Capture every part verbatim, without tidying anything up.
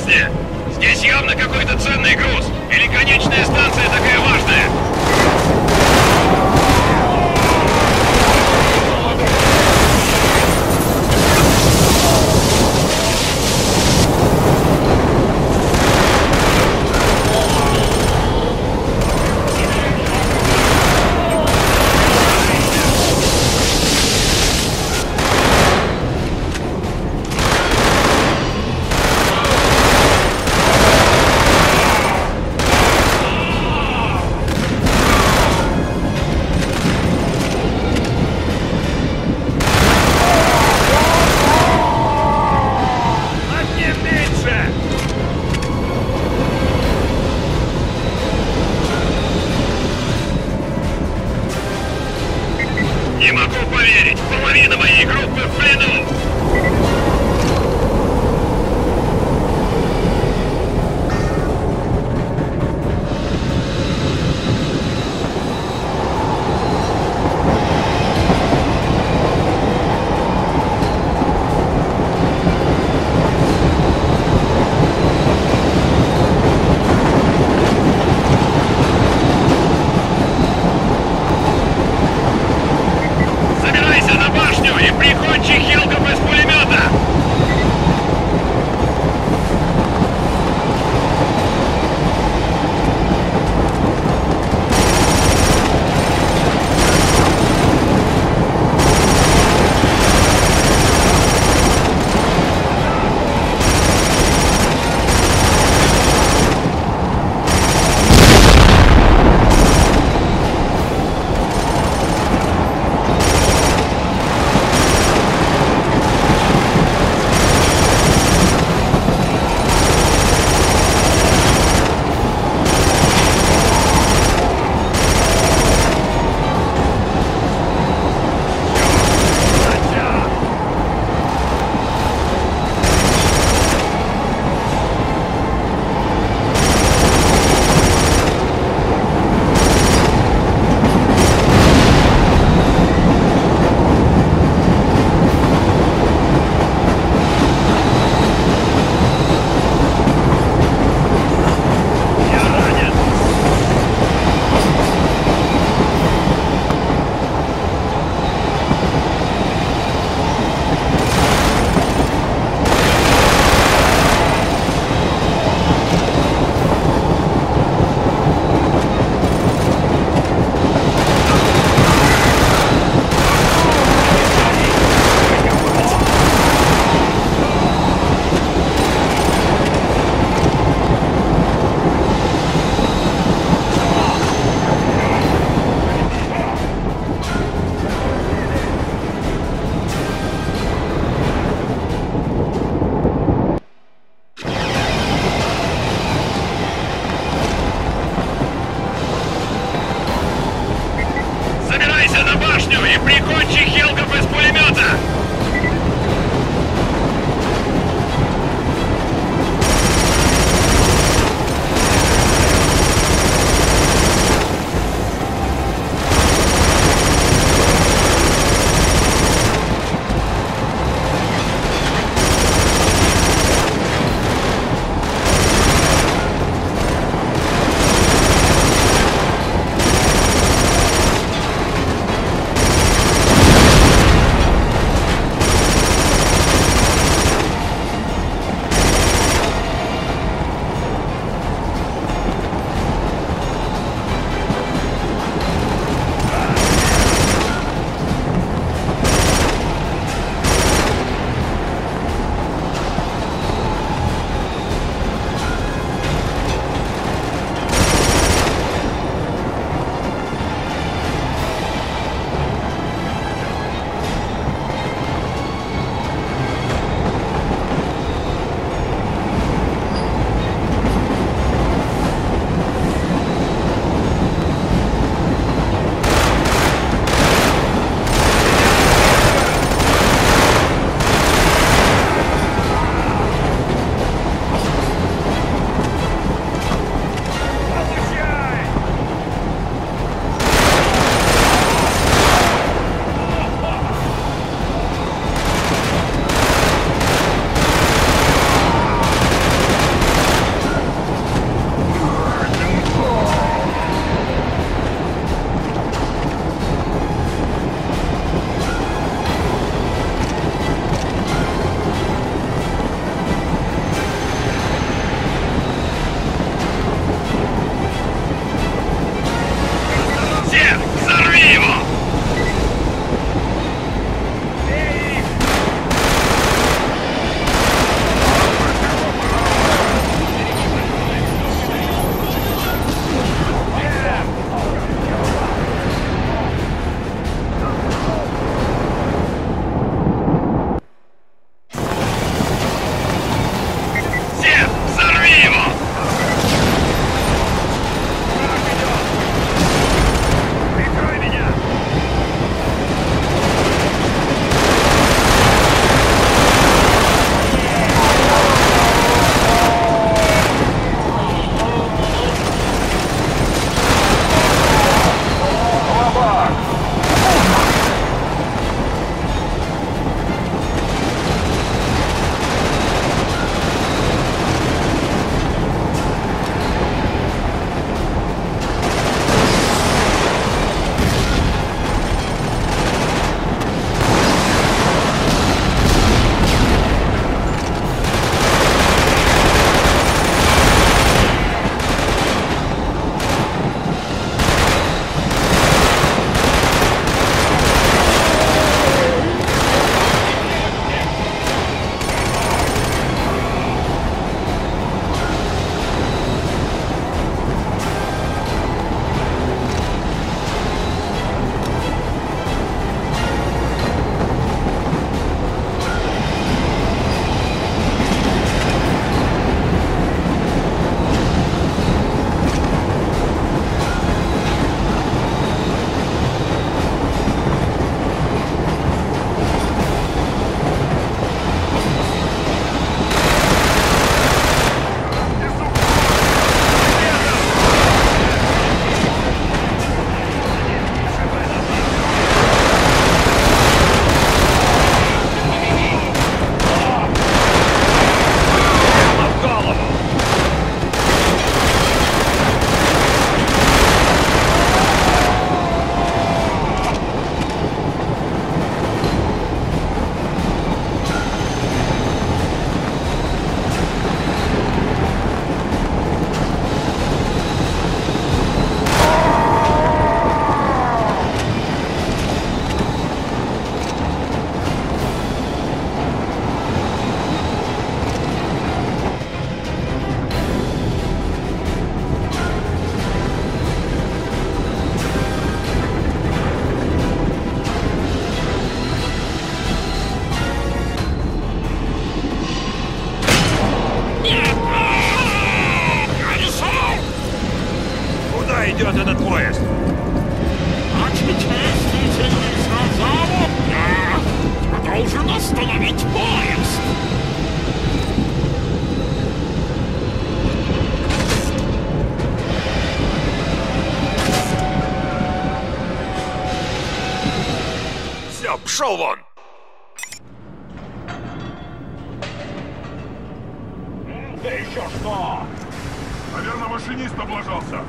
осторожнее! Здесь явно какой-то ценный груз! Или конечная станция такая важная! Не могу поверить! Половина моей группы в плену! Забирайся на башню и прикончи Хелл Остановить поезд! Все, пшел вон! Да еще что? Наверное, машинист облажался.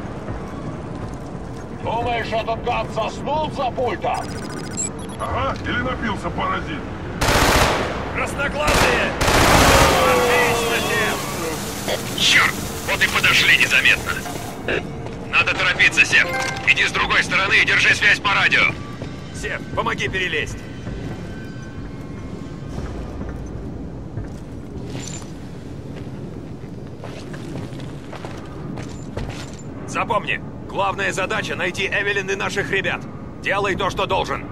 Думаешь, этот гад заснул за пультом? Ага, или напился паразит. Красноглазые! Отлично, Сев! Черт! Вот и подошли незаметно. Надо торопиться, Сев. Иди с другой стороны и держи связь по радио. Сев, помоги перелезть. Запомни, главная задача — найти Эвелин и наших ребят. Делай то, что должен.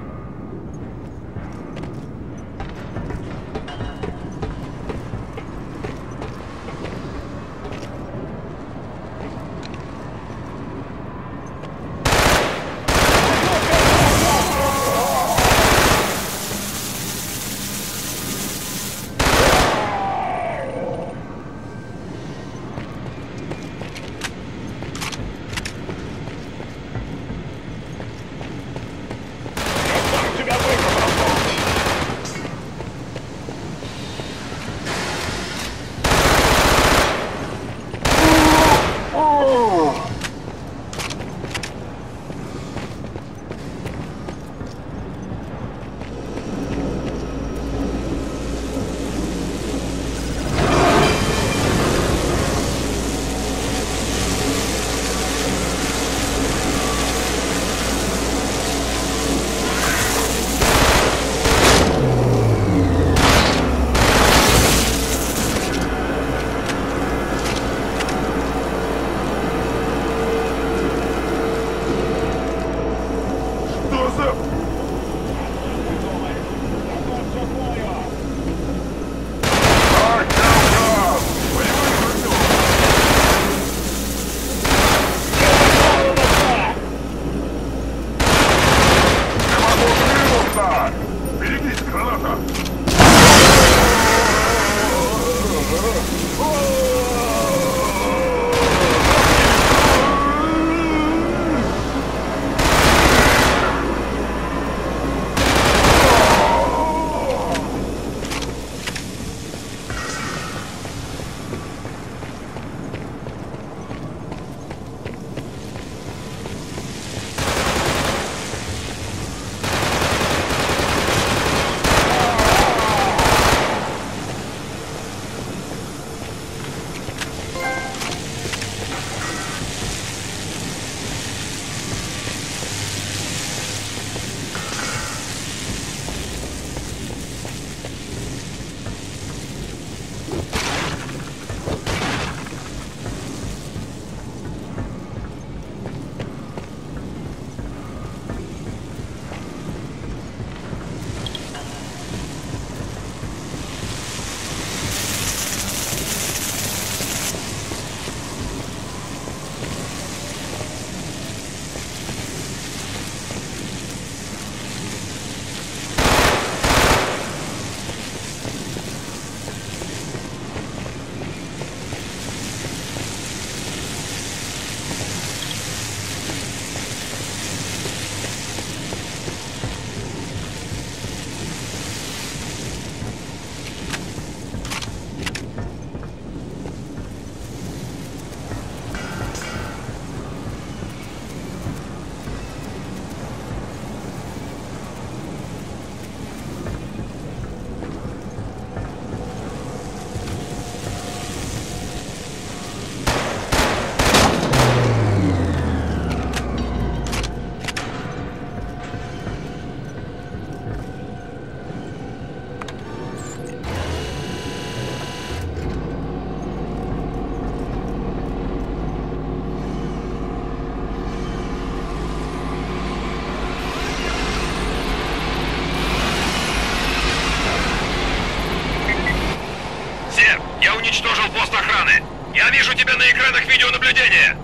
уничтожил пост охраны. Я вижу тебя на экранах видеонаблюдения.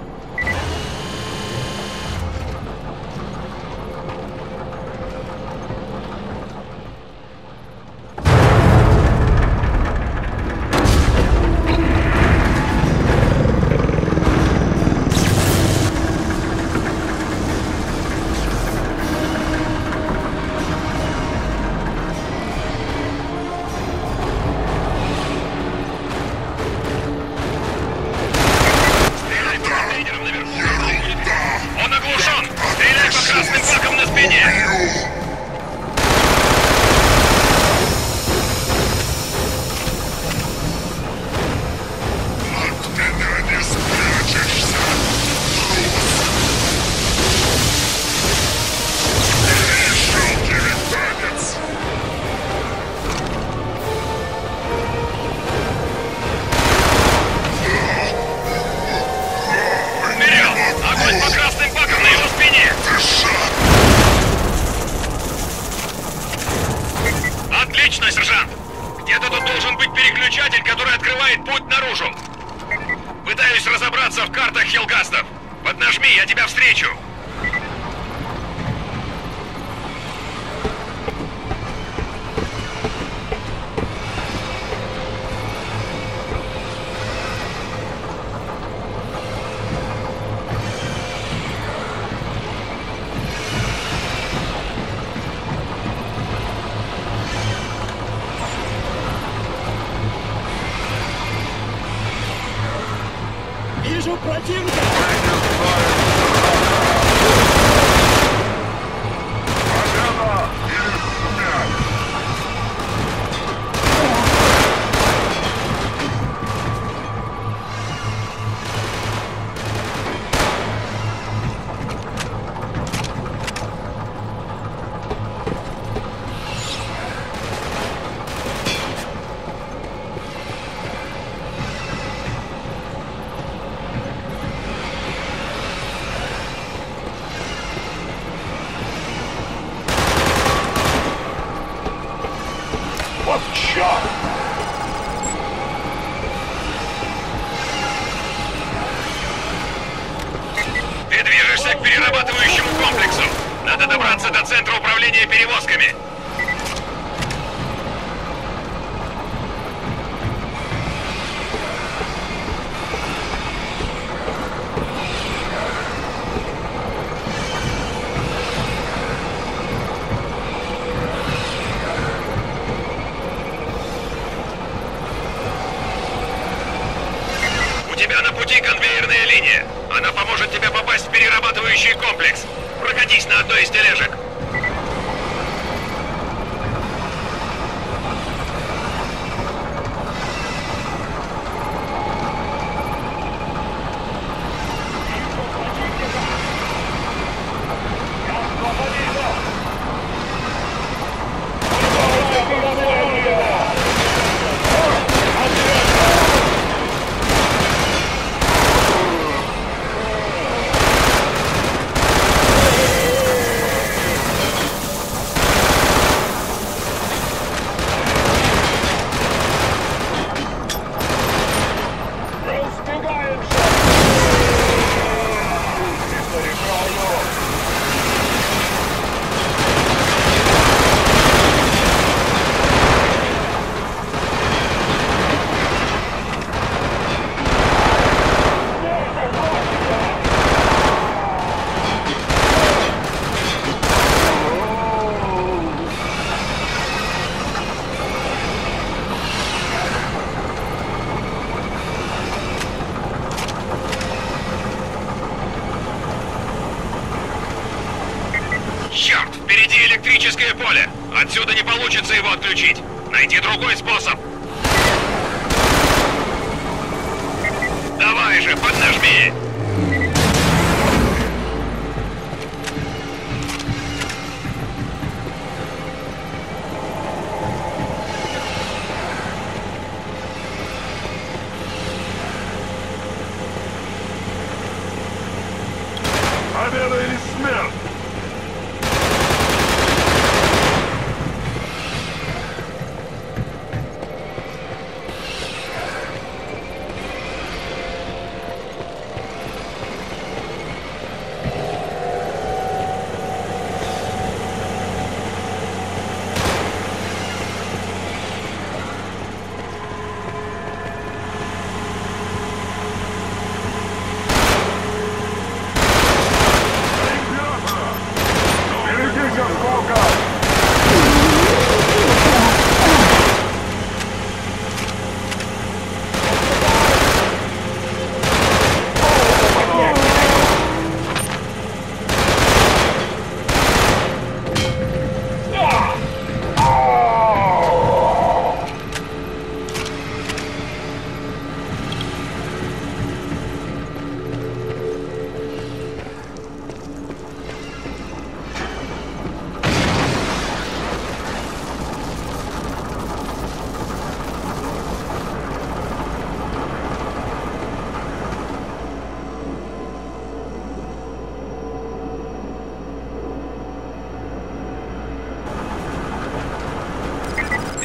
ночной сержант! Где-то тут должен быть переключатель, который открывает путь наружу! Пытаюсь разобраться в картах Хелгастов. Поднажми, я тебя встречу! Вижу противника! Победа или смерть! Вот черт! Ты движешься к перерабатывающему комплексу. Надо добраться до центра управления перевозками. У тебя на пути конвейерная линия. Она поможет тебе попасть в перерабатывающий комплекс. Прокатись на одной из тележек. Разбегаемся! Заряжаю! Черт, впереди электрическое поле. Отсюда не получится его отключить. Найди другой способ. Давай же, поднажми. Победа или смерть!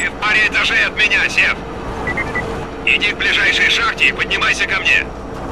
Ты в паре этажей от меня, Сев. Иди к ближайшей шахте и поднимайся ко мне.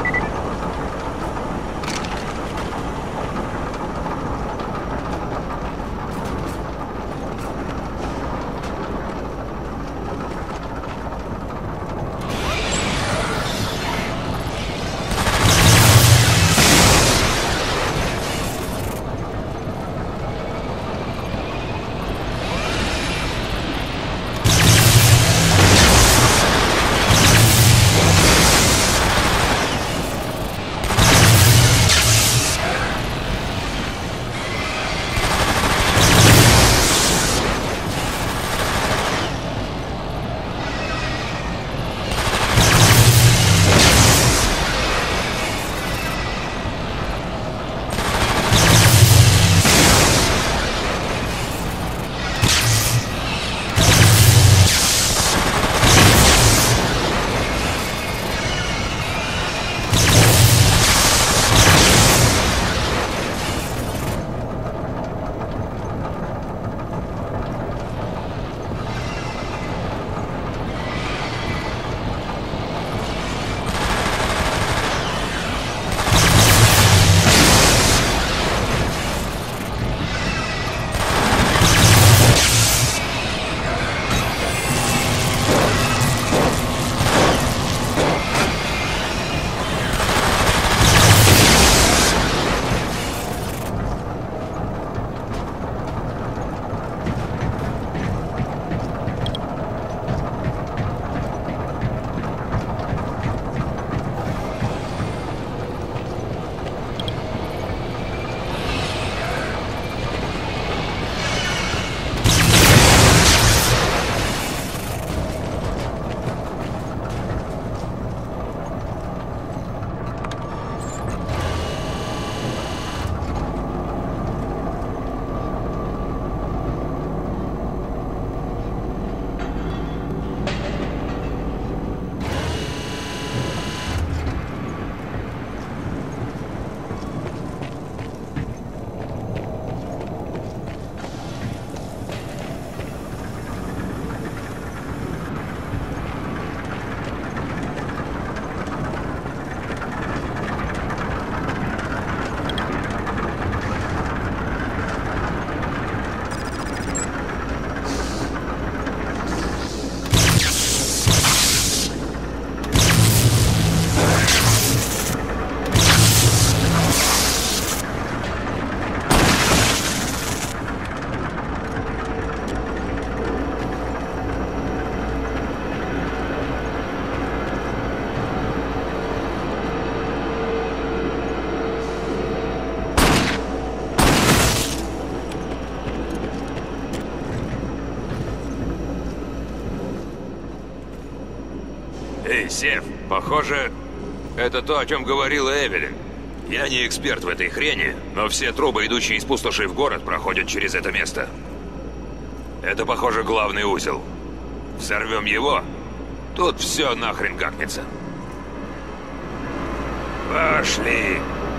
Эй, Сев, похоже, это то, о чем говорила Эвелин. Я не эксперт в этой хрени, но все трубы, идущие из пустоши в город, проходят через это место. Это, похоже, главный узел. Взорвем его, тут все нахрен какнется. Пошли!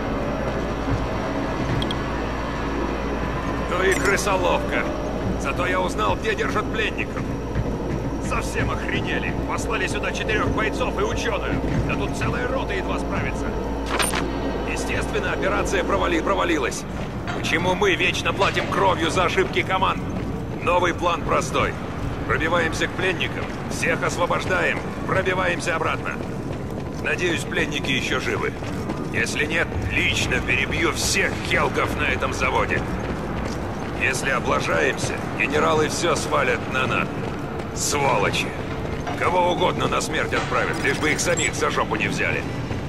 Ну и крысоловка. Зато я узнал, где держат пленников. Совсем охренели. Послали сюда четырех бойцов и ученую. Да тут целая рота едва справится. Естественно, операция провали провалилась. Почему мы вечно платим кровью за ошибки команд? Новый план простой. Пробиваемся к пленникам, всех освобождаем, пробиваемся обратно. Надеюсь, пленники еще живы. Если нет, лично перебью всех келков на этом заводе. Если облажаемся, генералы все свалят на нас. Сволочи! Кого угодно на смерть отправят, лишь бы их самих за жопу не взяли.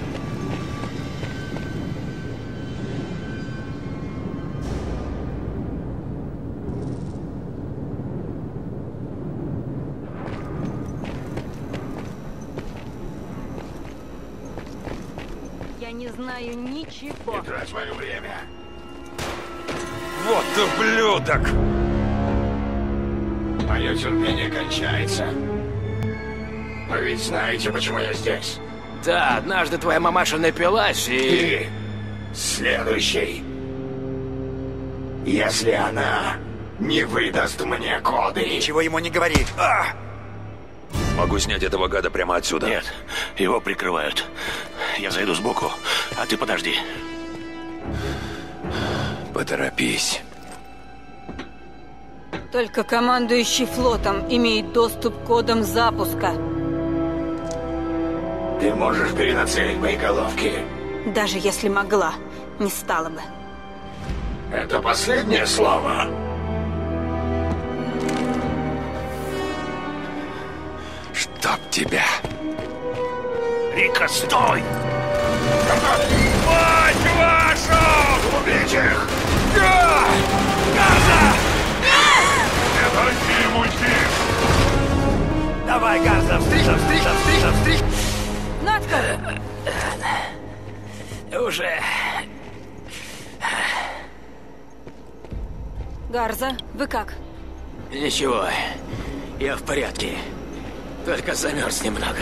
Я не знаю ничего. Не трать мое время. Вот ублюдок! Мое терпение кончается. Вы ведь знаете, почему я здесь? Да, однажды твоя мамаша напилась и... Ты следующий. Если она не выдаст мне коды. Ничего ему не говори. А! Могу снять этого гада прямо отсюда. Нет, его прикрывают. Я зайду сбоку, а ты подожди. Поторопись. Только командующий флотом имеет доступ к кодам запуска. Ты можешь перенацелить боеголовки? Даже если могла, не стала бы. Это последнее слово. Чтоб тебя. Рика, стой! Мать вашу! Убить их! Гарза! Не дайте ему уйти! Давай, Гарза, встреча, встреча, встреча, встреча! Надка! Уже... Гарза, вы как? Ничего, я в порядке. Только замерз немного.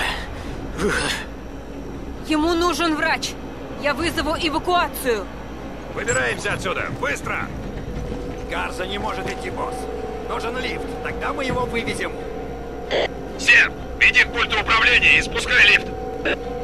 Ему нужен врач. Я вызову эвакуацию. Выбираемся отсюда, быстро! Гарза не может идти, босс. Нужен лифт, тогда мы его вывезем. Сев, иди к пульту управления и спускай лифт.